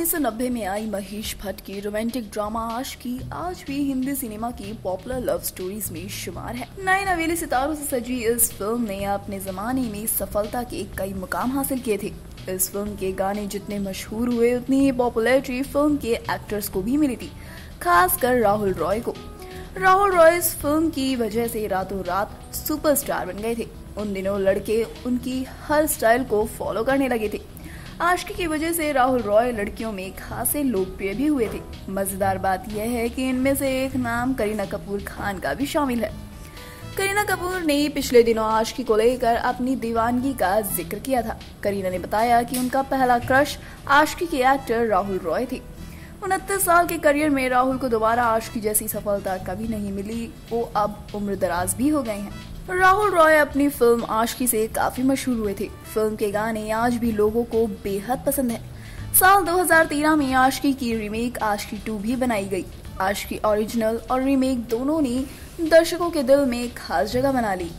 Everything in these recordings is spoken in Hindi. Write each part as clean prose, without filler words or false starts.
1990 में आई महेश भट्ट की रोमांटिक ड्रामा आशिकी आज भी हिंदी सिनेमा की पॉपुलर लव स्टोरीज में शुमार है। नए नवेले सितारों से सजी इस फिल्म ने अपने जमाने में सफलता के कई मुकाम हासिल किए थे। इस फिल्म के गाने जितने मशहूर हुए उतनी ही पॉपुलैरिटी फिल्म के एक्टर्स को भी मिली थी, खासकर राहुल रॉय को। राहुल रॉय इस फिल्म की वजह से रातों रात सुपरस्टार बन गए थे। उन दिनों लड़के उनकी हर स्टाइल को फॉलो करने लगे थे। आशिकी की वजह से राहुल रॉय लड़कियों में खासे लोकप्रिय भी हुए थे। मजेदार बात यह है कि इनमें से एक नाम करीना कपूर खान का भी शामिल है। करीना कपूर ने पिछले दिनों आशिकी को लेकर अपनी दीवानगी का जिक्र किया था। करीना ने बताया कि उनका पहला क्रश आशिकी के एक्टर राहुल रॉय थे। 69 साल के करियर में राहुल को दोबारा आशिकी जैसी सफलता कभी नहीं मिली। वो अब उम्रदराज भी हो गए हैं। राहुल रॉय अपनी फिल्म आशिकी से काफी मशहूर हुए थे। फिल्म के गाने आज भी लोगों को बेहद पसंद है। साल 2013 में आशिकी की रीमेक आशिकी 2 भी बनाई गई। आशिकी ओरिजिनल और रीमेक दोनों ने दर्शकों के दिल में खास जगह बना ली।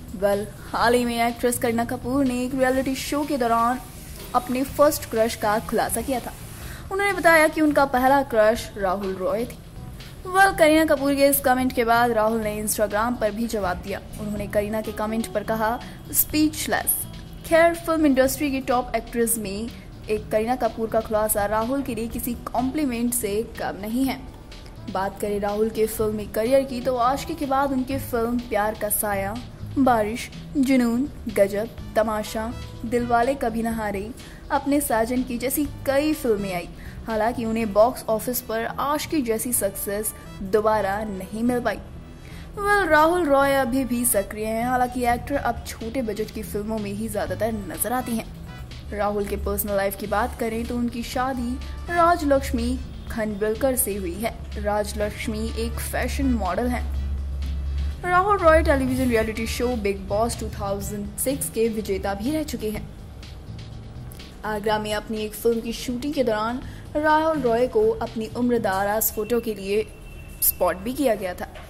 हाल ही में एक्ट्रेस करीना कपूर ने एक रियलिटी शो के दौरान अपने फर्स्ट क्रश का खुलासा किया था। उन्होंने बताया कि उनका पहला क्रश राहुल रॉय थी। करीना कपूर के इस कमेंट के बाद राहुल ने इंस्टाग्राम पर भी जवाब दिया। उन्होंने करीना के कमेंट पर कहा, स्पीचलेस। खैर, फिल्म इंडस्ट्री की टॉप एक्ट्रेस में एक करीना कपूर का खुलासा राहुल के लिए किसी कॉम्प्लीमेंट से कम नहीं है। बात करें राहुल के फिल्मी करियर की तो आशिकी के बाद उनके फिल्म प्यार का साया, बारिश, जुनून, गजब, तमाशा, दिलवाले कभी न हारे, अपने साजन की जैसी कई फिल्में आई। हालांकि उन्हें बॉक्स ऑफिस पर आशिकी जैसी सक्सेस दोबारा नहीं मिल पाई। राहुल रॉय अभी भी सक्रिय हैं। हालांकि एक्टर अब छोटे बजट की फिल्मों में ही ज्यादातर नजर आती हैं। राहुल के पर्सनल लाइफ की बात करें तो उनकी शादी राजलक्ष्मी खंडविलकर से हुई है। राजलक्ष्मी एक फैशन मॉडल हैं। Rahul Roy television reality show Bigg Boss 2006 के विजेता भी रह चुके हैं। आगरा में अपनी एक फिल्म की शूटिंग के दौरान राहुल रॉय को अपनी उम्रदराज फोटो के लिए स्पॉट भी किया गया था।